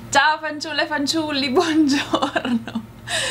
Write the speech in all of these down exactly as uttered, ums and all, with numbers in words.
Ciao fanciulle e fanciulli, buongiorno.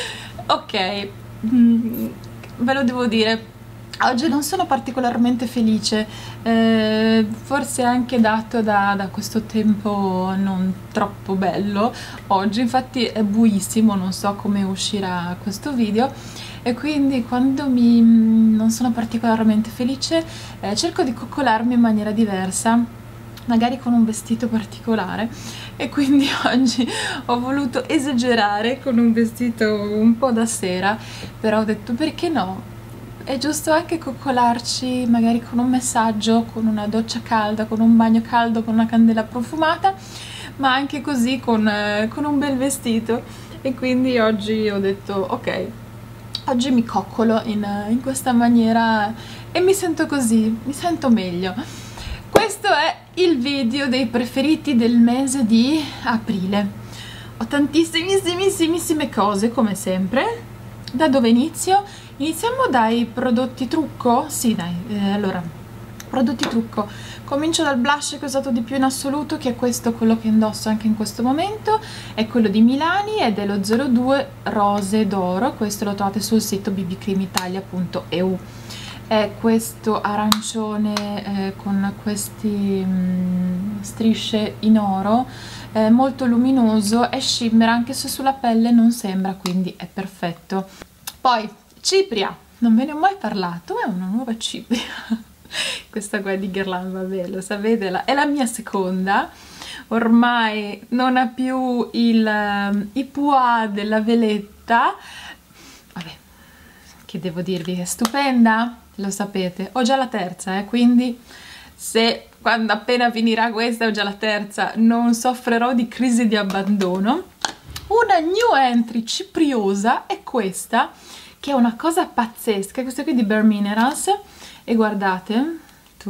Ok, mm, ve lo devo dire, oggi non sono particolarmente felice, eh, forse anche dato da, da questo tempo non troppo bello. Oggi infatti è buissimo, non so come uscirà questo video, e quindi quando mi, non sono particolarmente felice eh, cerco di coccolarmi in maniera diversa, magari con un vestito particolare, e quindi oggi ho voluto esagerare con un vestito un po' da sera, però ho detto perché no, è giusto anche coccolarci magari con un messaggio, con una doccia calda, con un bagno caldo, con una candela profumata, ma anche così con, eh, con un bel vestito. E quindi oggi ho detto ok, oggi mi coccolo in, in questa maniera e mi sento così, mi sento meglio. Questo è il video dei preferiti del mese di aprile. Ho tantissimissime cose, come sempre. Da dove inizio? Iniziamo dai prodotti trucco? Sì, dai, eh, allora, prodotti trucco. Comincio dal blush che ho usato di più in assoluto, che è questo, quello che indosso anche in questo momento. È quello di Milani ed è lo zero due Rose d'Oro. Questo lo trovate sul sito b b cream italia punto e u. È questo arancione eh, con queste mm, strisce in oro, eh, molto luminoso, è shimmer anche se sulla pelle non sembra, quindi è perfetto. Poi cipria, non ve ne ho mai parlato, è una nuova cipria. Questa qua è di Guerlain, vabbè, lo sapete, la, è la mia seconda. Ormai non ha più il, i pois della veletta. Vabbè, che devo dirvi, è stupenda, lo sapete. Ho già la terza, eh, quindi se quando appena finirà questa ho già la terza non soffrirò di crisi di abbandono. Una new entry cipriosa è questa, che è una cosa pazzesca, questa qui di Bare Minerals, e guardate,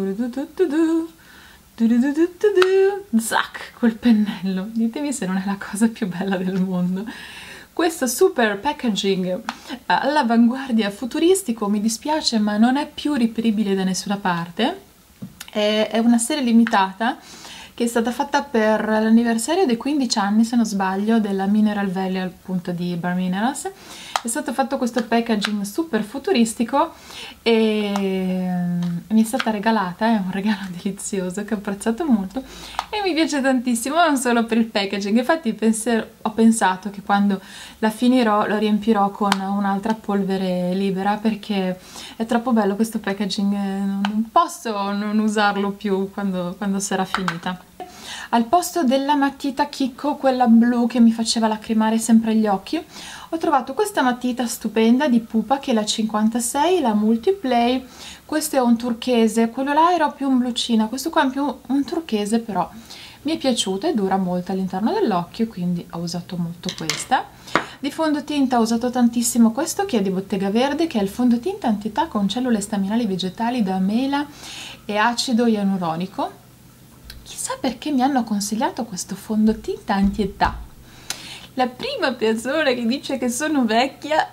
zac, quel pennello, ditemi se non è la cosa più bella del mondo. Questo super packaging all'avanguardia, futuristico, mi dispiace ma non è più reperibile da nessuna parte. È, è una serie limitata che è stata fatta per l'anniversario dei quindici anni, se non sbaglio, della Mineral Valley, appunto di Bare Minerals. È stato fatto questo packaging super futuristico e mi è stata regalata, è un regalo delizioso che ho apprezzato molto e mi piace tantissimo, non solo per il packaging. Infatti penser, ho pensato che quando la finirò lo riempirò con un'altra polvere libera, perché è troppo bello questo packaging, non posso non usarlo più quando, quando sarà finita. Al posto della matita Kiko, quella blu che mi faceva lacrimare sempre gli occhi, ho trovato questa matita stupenda di Pupa, che è la cinquantasei, la Multiplay. Questo è un turchese, quello là era più un blucina, questo qua è più un turchese, però mi è piaciuta e dura molto all'interno dell'occhio, quindi ho usato molto questa. Di fondotinta ho usato tantissimo questo, che è di Bottega Verde, che è il fondotinta anti-età con cellule staminali vegetali da mela e acido ialuronico. Chissà perché mi hanno consigliato questo fondotinta anti-età. La prima persona che dice che sono vecchia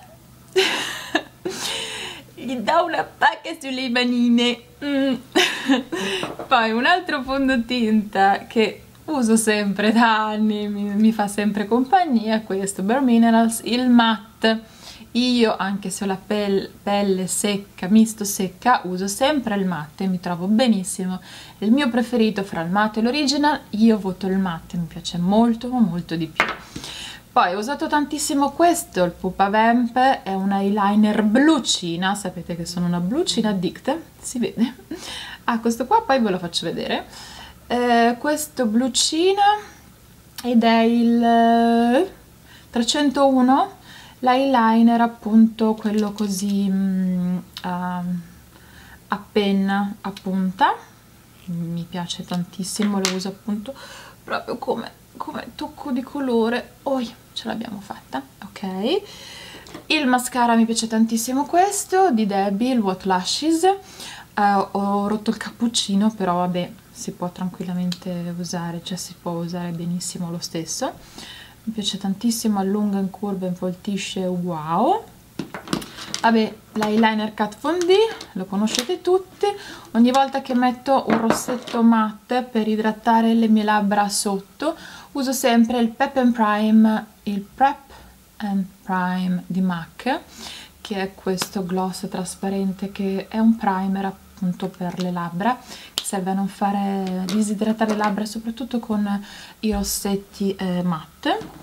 gli dà una pacca sulle manine. Mm. Poi un altro fondotinta che uso sempre da anni, mi, mi fa sempre compagnia, questo Bare Minerals, il matte. Io, anche se ho la pelle, pelle secca, misto secca, uso sempre il matte, mi trovo benissimo. È il mio preferito fra il matte e l'original, io voto il matte, mi piace molto molto di più. Poi ho usato tantissimo questo, il Pupa Vamp, è un eyeliner blucina, sapete che sono una blucina addict, si vede. Ah, questo qua poi ve lo faccio vedere. Eh, questo blucina ed è il trecentouno, l'eyeliner appunto quello così um, a, a penna a punta, mi piace tantissimo, lo uso appunto proprio come, come tocco di colore. Oi, ce l'abbiamo fatta, ok. Il mascara mi piace tantissimo, questo di Debbie, il What Lashes. Uh, ho rotto il cappuccino, però vabbè, si può tranquillamente usare, cioè si può usare benissimo lo stesso. Mi piace tantissimo, allunga, incurva, involtisce, wow. Vabbè, l'eyeliner Kat Von D, lo conoscete tutti. Ogni volta che metto un rossetto matte per idratare le mie labbra sotto, uso sempre il Prep and Prime, il Prep and Prime di MAC, che è questo gloss trasparente che è un primer appunto per le labbra, che serve a non fare disidratare le labbra, soprattutto con i rossetti eh, matte.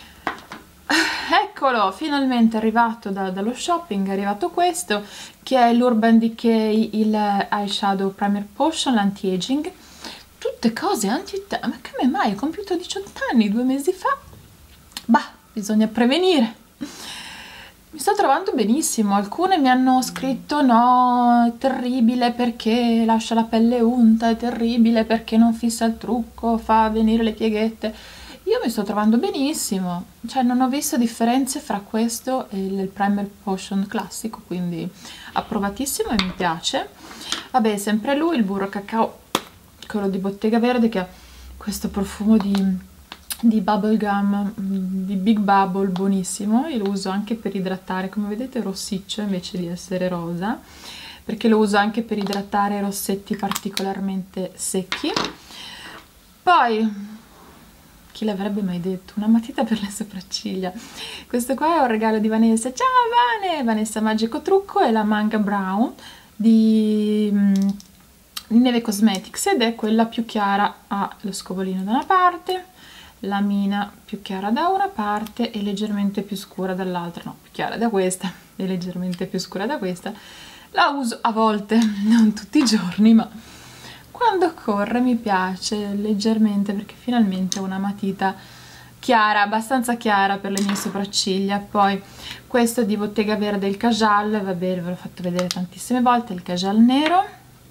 Eccolo, finalmente arrivato da, dallo shopping, è arrivato questo, che è l'Urban Decay, il Eyeshadow Primer Potion, l'anti-aging. Tutte cose anti-età, ma come mai? Ho compiuto diciotto anni due mesi fa? Bah, bisogna prevenire. Mi sto trovando benissimo. Alcune mi hanno scritto no, è terribile perché lascia la pelle unta, è terribile perché non fissa il trucco, fa venire le pieghette. Io mi sto trovando benissimo, cioè non ho visto differenze fra questo e il Primer Potion classico, quindi approvatissimo e mi piace. Vabbè, sempre lui, il burro cacao, quello di Bottega Verde, che ha questo profumo di, di bubble gum, di Big Bubble, buonissimo. Io lo uso anche per idratare, come vedete è rossiccio invece di essere rosa, perché lo uso anche per idratare rossetti particolarmente secchi. Poi, chi l'avrebbe mai detto? Una matita per le sopracciglia. Questo qua è un regalo di Vanessa. Ciao Vane! Vanessa Magico Trucco, è la Manga Brown di, di Neve Cosmetics ed è quella più chiara. Ha lo scovolino da una parte, la mina più chiara da una parte e leggermente più scura dall'altra. No, più chiara da questa e leggermente più scura da questa. La uso a volte, non tutti i giorni, ma quando corre mi piace leggermente, perché finalmente ho una matita chiara, abbastanza chiara per le mie sopracciglia. Poi questo di Bottega Verde, il Kajal, vabbè, ve l'ho fatto vedere tantissime volte, il Kajal nero.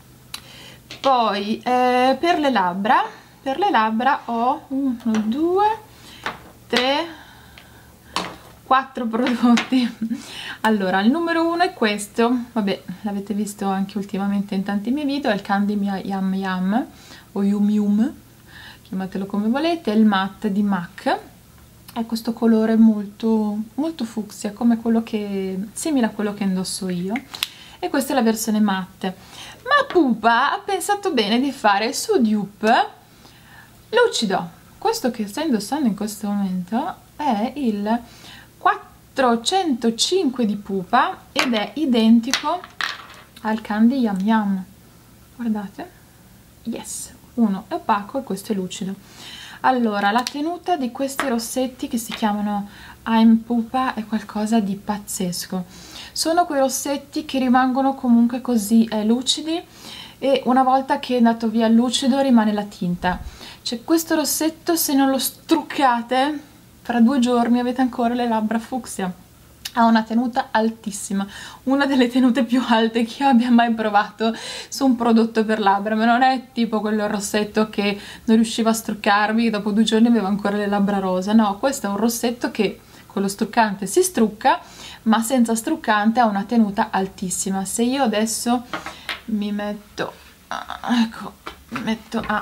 Poi eh, per le labbra, per le labbra ho uno, due, tre, quattro prodotti. Allora, il numero uno è questo, vabbè, l'avete visto anche ultimamente in tanti miei video, è il Candy Yum Yum o Yum Yum, chiamatelo come volete, è il matte di MAC. È questo colore molto, molto fucsia, come quello che, simile a quello che indosso io, e questa è la versione matte. Ma Pupa ha pensato bene di fare su dupe lucido. Questo che sto indossando in questo momento è il quattrocentocinque di Pupa ed è identico al Candy Yum Yum. Guardate, yes, uno è opaco e questo è lucido. Allora, la tenuta di questi rossetti che si chiamano I'm Pupa è qualcosa di pazzesco. Sono quei rossetti che rimangono comunque così eh, lucidi, e una volta che è andato via il lucido rimane la tinta. Cioè, questo rossetto, se non lo struccate, fra due giorni avete ancora le labbra fucsia. Ha una tenuta altissima, una delle tenute più alte che io abbia mai provato su un prodotto per labbra, ma non è tipo quello rossetto che non riusciva a struccarmi e dopo due giorni avevo ancora le labbra rosa. No, questo è un rossetto che con lo struccante si strucca, ma senza struccante ha una tenuta altissima. Se io adesso mi metto, ecco, mi metto a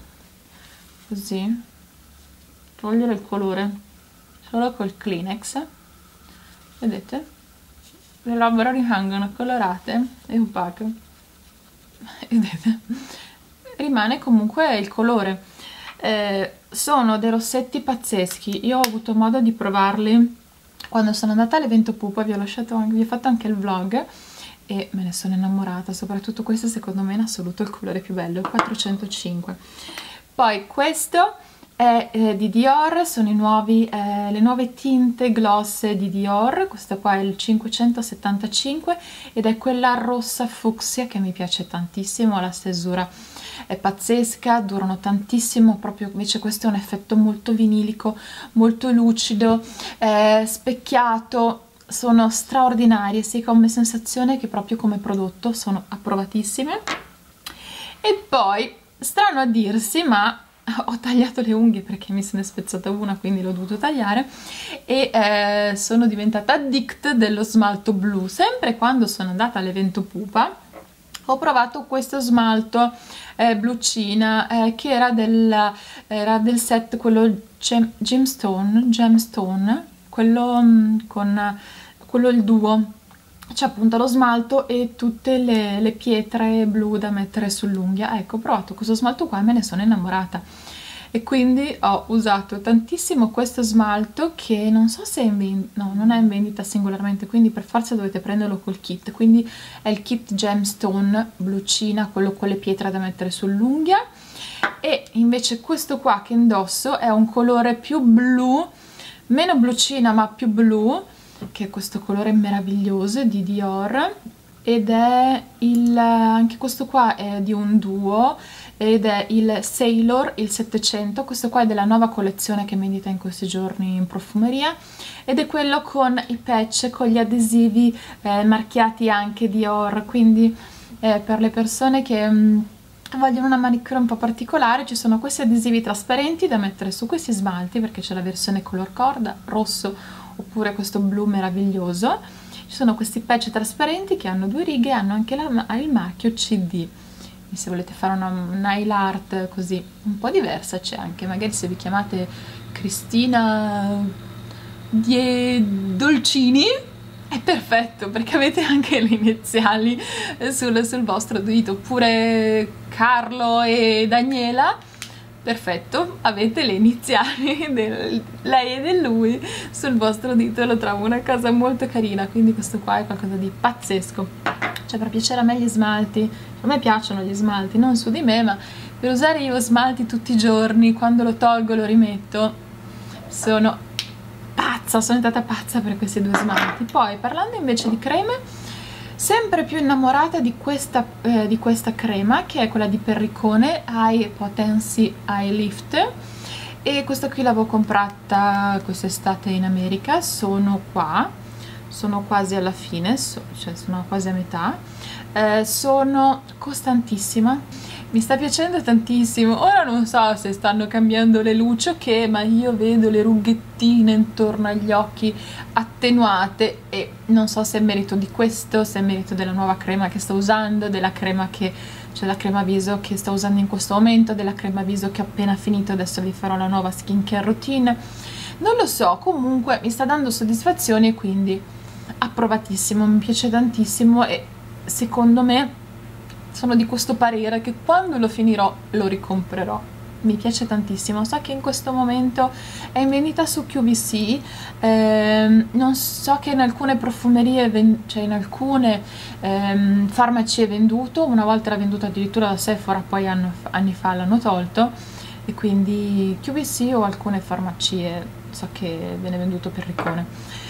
così, togliere il colore solo col Kleenex, vedete? Le labbra rimangono colorate e opache, vedete? Rimane comunque il colore. Eh, sono dei rossetti pazzeschi. Io ho avuto modo di provarli quando sono andata all'evento Pupa, vi ho lasciato anche, vi ho fatto anche il vlog e me ne sono innamorata. Soprattutto questo secondo me in assoluto è il colore più bello, il quattrocentocinque. Poi questo è eh, di Dior, sono i nuovi, eh, le nuove tinte gloss di Dior. Questo qua è il cinquecentosettantacinque ed è quella rossa fucsia che mi piace tantissimo. La stesura è pazzesca, durano tantissimo, proprio invece questo è un effetto molto vinilico, molto lucido, eh, specchiato. Sono straordinarie sia come sensazione che proprio come prodotto, sono approvatissime. E poi, strano a dirsi, ma ho tagliato le unghie perché mi se ne è spezzata una, quindi l'ho dovuto tagliare, e eh, sono diventata addict dello smalto blu. Sempre quando sono andata all'evento Pupa ho provato questo smalto eh, blucina eh, che era del, era del set, quello gem, gemstone, gemstone quello mh, con quello il duo, c'è appunto lo smalto e tutte le, le pietre blu da mettere sull'unghia. Ecco, ho provato questo smalto qua e me ne sono innamorata, e quindi ho usato tantissimo questo smalto, che non so se è in vendita, no, non è in vendita singolarmente, quindi per forza dovete prenderlo col kit. Quindi è il kit Gemstone blucina, quello con le pietre da mettere sull'unghia. E invece questo qua che indosso è un colore più blu, meno blucina ma più blu, che è questo colore meraviglioso di Dior, ed è il, anche questo qua è di un duo, ed è il Sailor, il settecento. Questo qua è della nuova collezione che è in vendita in questi giorni in profumeria, ed è quello con i patch, con gli adesivi eh, marchiati anche Dior, quindi eh, per le persone che mh, vogliono una manicure un po' particolare, ci sono questi adesivi trasparenti da mettere su questi smalti, perché c'è la versione color corda, rosso oppure questo blu meraviglioso. Ci sono questi patch trasparenti che hanno due righe e hanno anche la, il marchio C D. E se volete fare una nail art così un po' diversa c'è anche, magari se vi chiamate Cristina Die Dolcini è perfetto, perché avete anche le iniziali sul, sul vostro dito, oppure Carlo e Daniela, perfetto, avete le iniziali del lei e del lui sul vostro dito. Lo trovo una cosa molto carina, quindi questo qua è qualcosa di pazzesco. Cioè, per piacere a me gli smalti, a me piacciono gli smalti, non su di me, ma per usare io smalti tutti i giorni, quando lo tolgo lo rimetto, sono pazza, sono stata pazza per questi due smalti. Poi, parlando invece di creme, sempre più innamorata di questa, eh, di questa crema, che è quella di Perricone Eye Potency Eye Lift, e questa qui l'avevo comprata quest'estate in America. Sono qua, sono quasi alla fine, so, cioè sono quasi a metà, eh, sono costantissima, mi sta piacendo tantissimo. Ora non so se stanno cambiando le luci o che, ma io vedo le rughettine intorno agli occhi attenuate, e non so se è merito di questo, se è merito della nuova crema che sto usando, della crema che, cioè la crema viso che sto usando in questo momento, della crema viso che ho appena finito, adesso vi farò la nuova skincare routine, non lo so. Comunque mi sta dando soddisfazione e quindi approvatissimo, mi piace tantissimo, e secondo me sono di questo parere che quando lo finirò lo ricomprerò. Mi piace tantissimo. So che in questo momento è in vendita su Q V C, ehm, non so che in alcune profumerie, cioè in alcune ehm, farmacie è venduto, una volta era venduto addirittura da Sephora, poi anno, anni fa l'hanno tolto, e quindi Q V C o alcune farmacie so che viene venduto per Perricone.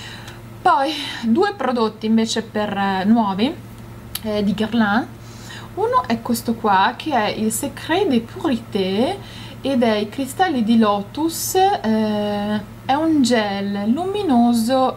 Poi due prodotti invece per eh, nuovi eh, di Guerlain. Uno è questo qua, che è il Secret des Purités, ed è i cristalli di lotus, eh, è un gel luminoso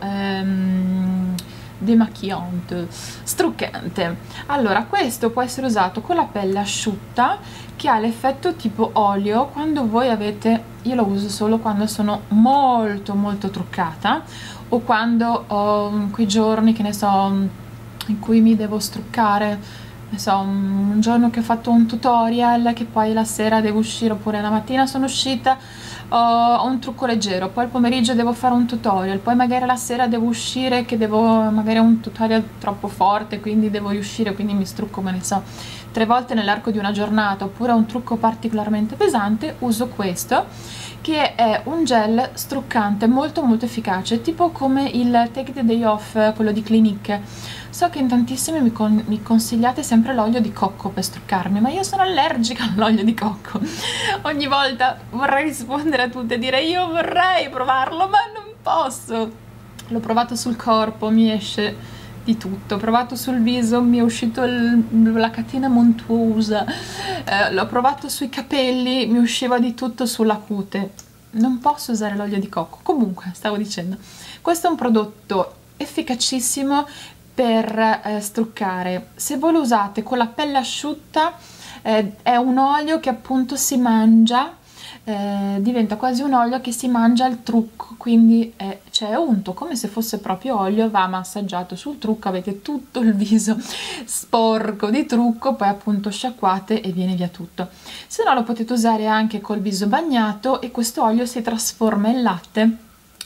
ehm, démaquillante, struccante. Allora, questo può essere usato con la pelle asciutta, che ha l'effetto tipo olio. Quando voi avete, io lo uso solo quando sono molto molto truccata, o quando ho quei giorni, che ne so, in cui mi devo struccare, ne so, un giorno che ho fatto un tutorial, che poi la sera devo uscire, oppure la mattina sono uscita, ho un trucco leggero, poi il pomeriggio devo fare un tutorial, poi magari la sera devo uscire, che devo, magari un tutorial troppo forte, quindi devo riuscire, quindi mi strucco, ma ne so, tre volte nell'arco di una giornata, oppure un trucco particolarmente pesante, uso questo, che è un gel struccante molto molto efficace, tipo come il Take the Day Off, quello di Clinique. So che in tantissimi mi, con mi consigliate sempre l'olio di cocco per struccarmi, ma io sono allergica all'olio di cocco. Ogni volta vorrei rispondere a tutte e dire io vorrei provarlo, ma non posso. L'ho provato sul corpo, mi esce di tutto. Ho provato sul viso, mi è uscito il, la catena montuosa. Eh, l'ho provato sui capelli, mi usciva di tutto sulla cute. Non posso usare l'olio di cocco. Comunque, stavo dicendo, questo è un prodotto efficacissimo per eh, struccare. Se voi lo usate con la pelle asciutta, eh, è un olio che appunto si mangia, eh, diventa quasi un olio che si mangia il trucco, quindi è, cioè è unto come se fosse proprio olio, va massaggiato sul trucco, avete tutto il viso sporco di trucco, poi appunto sciacquate e viene via tutto. Se no lo potete usare anche col viso bagnato, e questo olio si trasforma in latte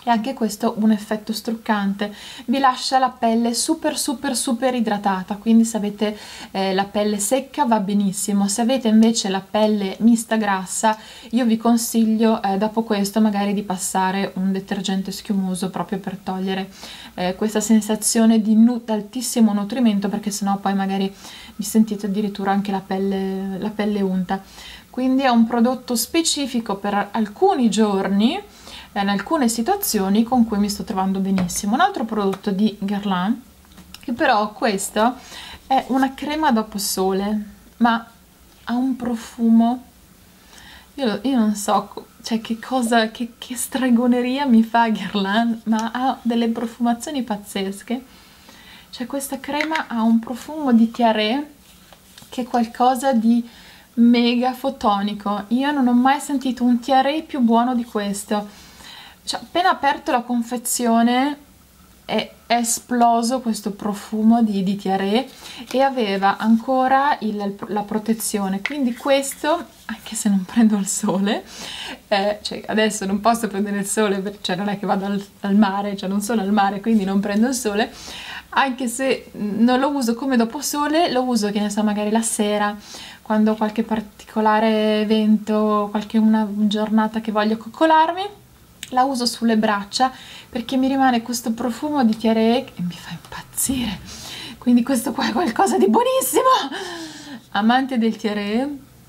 e anche questo un effetto struccante, vi lascia la pelle super super super idratata, quindi se avete eh, la pelle secca va benissimo. Se avete invece la pelle mista grassa, io vi consiglio eh, dopo questo magari di passare un detergente schiumoso proprio per togliere eh, questa sensazione di nu altissimo nutrimento, perché sennò poi magari vi sentite addirittura anche la pelle, la pelle unta. Quindi è un prodotto specifico per alcuni giorni, in alcune situazioni, con cui mi sto trovando benissimo. Un altro prodotto di Guerlain, che però questo è una crema dopo sole, ma ha un profumo, io, io non so, cioè che cosa, che, che stregoneria mi fa Guerlain, ma ha delle profumazioni pazzesche. Cioè questa crema ha un profumo di tiare che è qualcosa di mega fotonico. Io non ho mai sentito un tiare più buono di questo. Cioè, appena aperto la confezione è esploso questo profumo di, di tiare, e aveva ancora il, la protezione, quindi questo, anche se non prendo il sole, eh, cioè adesso non posso prendere il sole, cioè non è che vado al, al mare, cioè non sono al mare, quindi non prendo il sole, anche se non lo uso come dopo sole, lo uso, che ne so, magari la sera, quando ho qualche particolare evento, qualche una giornata che voglio coccolarmi, la uso sulle braccia, perché mi rimane questo profumo di tiare che mi fa impazzire. Quindi questo qua è qualcosa di buonissimo. Amanti del tiare,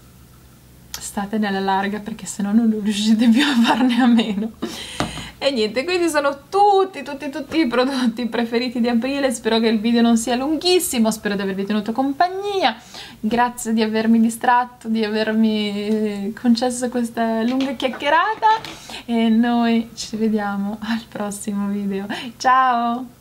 state nella larga, perché sennò non riuscite più a farne a meno. E niente, questi sono tutti, tutti, tutti i prodotti preferiti di aprile. Spero che il video non sia lunghissimo, spero di avervi tenuto compagnia. Grazie di avermi distratto, di avermi concesso questa lunga chiacchierata, e noi ci vediamo al prossimo video. Ciao!